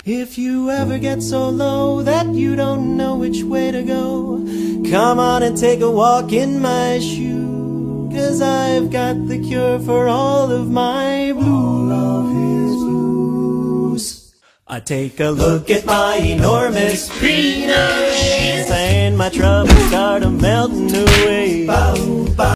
If you ever get so low that you don't know which way to go, come on and take a walk in my shoe, 'cause I've got the cure for all of my blues. I take a look at my enormous penis, and my troubles start melting away.